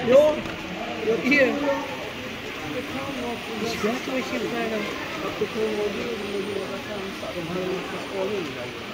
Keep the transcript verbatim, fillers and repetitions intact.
Ja, jag är... Det skulle inte vara killarna. Att det kommer att vara det med båda chanser. De har en liten skål.